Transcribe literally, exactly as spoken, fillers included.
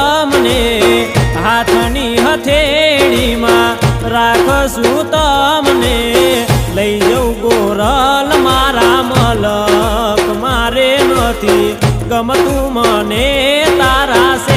તમને હાથની હથેળીમાં રાખશું તમને લઈ જવું ગોરલ મારા મલક મારે નથી ગમતું મને તારા છે